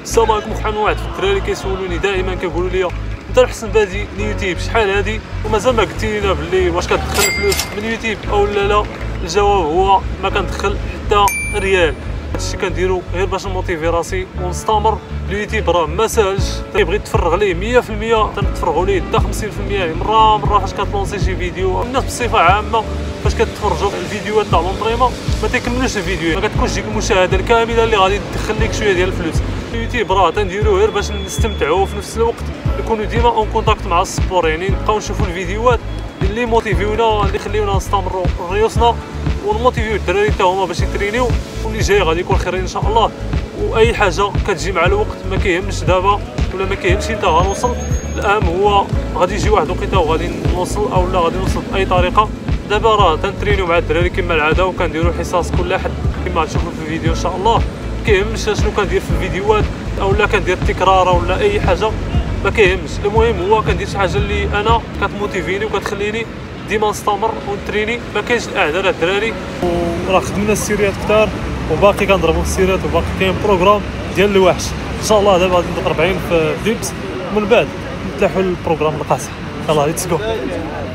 السلام عليكم. وحنا واحد في الدراري كيسولوني دائما كيقولوا لي انت الحسن بادي اليوتيوب شحال هادي ومازال ما قلتي لنا باللي واش كتدخل فلوس من اليوتيوب او لا. الجواب هو ما كندخل حتى ريال. هادشي كنديرو غير باش نموتيفي راسي ونستمر. اليوتيوب راه ما ساهلش، كيبغي تفرغ ليه 100% تنتفرغوا ليه حتى 50%. يعني مره فاش كتلونسي شي فيديو الناس بصفه عامه فاش كتفرجوا الفيديوهات تاع لونطريمون ما تكملوش الفيديو، ما كتكونش ديك المشاهده الكامله اللي غادي تدخل لك شويه ديال الفلوس. اليوتيوب راه تنديروه غير باش نستمتعوا وفي نفس الوقت نكونوا ديما اون كونتاكت مع السبور، يعني نبقاو نشوفوا الفيديوهات اللي موتيفيونا اللي يخليونا نستمروا ريوسنا ونموتيفيو الدراري حتى هما باش يترينيو، واللي جاي غادي يكون خير ان شاء الله. واي حاجه كتجي مع الوقت، ما كيهمش دابا ولا ما كيهمش انت غنوصل، الاهم هو غادي يجي واحد الوقيته وغادي نوصل او لا غادي نوصل باي طريقه. دابا راه تنترينيو مع الدراري كما العاده وكنديروا حصص كل حد كما تشوفوا في الفيديو ان شاء الله. ما كيهمش شنو كندير في الفيديوهات او لا كندير تكرار ولا اي حاجه، ما كيهمش. المهم هو كندير شي حاجه اللي انا كتموتيفيني وكتخليني ديما نستمر ونتريني. ما كاينش الاعذار الدراري، وراه خدمنا السيريات كثار وباقي كنضربوا في السيريات وباقي كاين بروغرام ديال الوحش ان شاء الله. دابا غادي ندوق 40 في ديبس ومن بعد نتلاحوا للبروغرام القاصح. يلاه ليتس جو.